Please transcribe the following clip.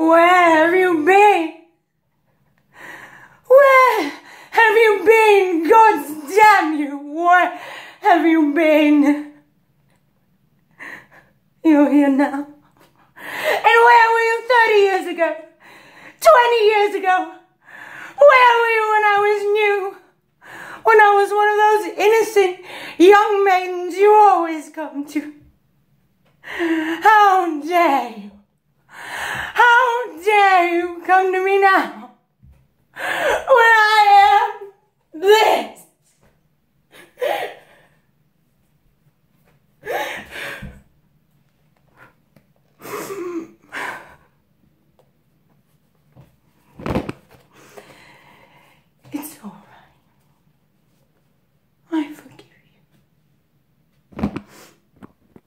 Where have you been? Where have you been? God damn you! Where have you been? You're here now. And where were you 30 years ago? 20 years ago? Where were you when I was new? When I was one of those innocent young maidens you always come to? How dare you? How dare you come to me now?